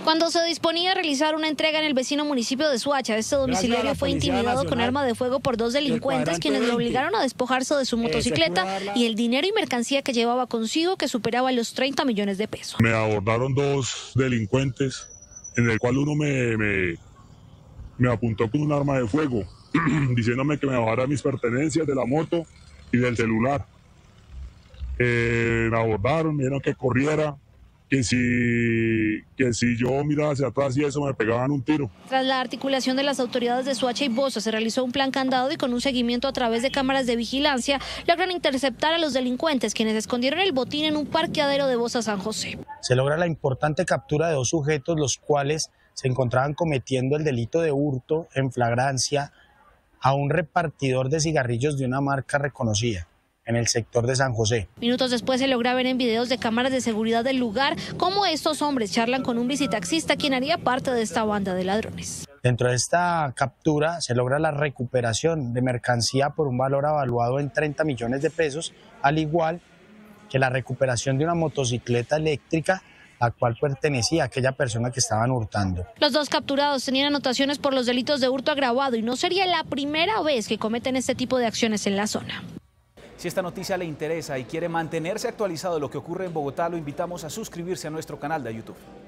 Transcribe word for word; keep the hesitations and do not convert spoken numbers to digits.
Cuando se disponía a realizar una entrega en el vecino municipio de Soacha, este domiciliario fue intimidado con arma de fuego por dos delincuentes quienes le obligaron a despojarse de su motocicleta y el dinero y mercancía que llevaba consigo, que superaba los treinta millones de pesos. Me abordaron dos delincuentes, en el cual uno me, me, me apuntó con un arma de fuego, diciéndome que me bajara mis pertenencias de la moto y del celular. Eh, me abordaron, me dijeron que corriera, que si, que si yo miraba hacia atrás y eso me pegaban un tiro. Tras la articulación de las autoridades de Soacha y Bosa, se realizó un plan candado y con un seguimiento a través de cámaras de vigilancia logran interceptar a los delincuentes, quienes escondieron el botín en un parqueadero de Bosa San José. Se logra la importante captura de dos sujetos, los cuales se encontraban cometiendo el delito de hurto en flagrancia a un repartidor de cigarrillos de una marca reconocida en el sector de San José. Minutos después se logra ver en videos de cámaras de seguridad del lugar cómo estos hombres charlan con un visitaxista quien haría parte de esta banda de ladrones. Dentro de esta captura se logra la recuperación de mercancía por un valor evaluado en treinta millones de pesos, al igual que la recuperación de una motocicleta eléctrica la cual pertenecía a aquella persona que estaban hurtando. Los dos capturados tenían anotaciones por los delitos de hurto agravado y no sería la primera vez que cometen este tipo de acciones en la zona. Si esta noticia le interesa y quiere mantenerse actualizado de lo que ocurre en Bogotá, lo invitamos a suscribirse a nuestro canal de YouTube.